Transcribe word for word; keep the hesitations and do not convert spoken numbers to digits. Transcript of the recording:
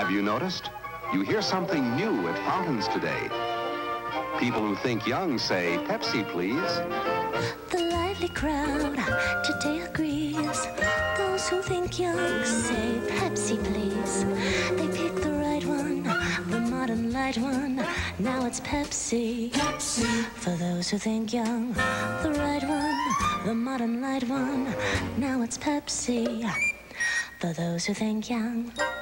Have you noticed? You hear something new at fountains today. People who think young say, Pepsi, please. The lively crowd today agrees. Those who think young say, Pepsi, please. They pick the right one, the modern light one. Now it's Pepsi. Pepsi. For those who think young, the right one, the modern light one. Now it's Pepsi. For those who think young.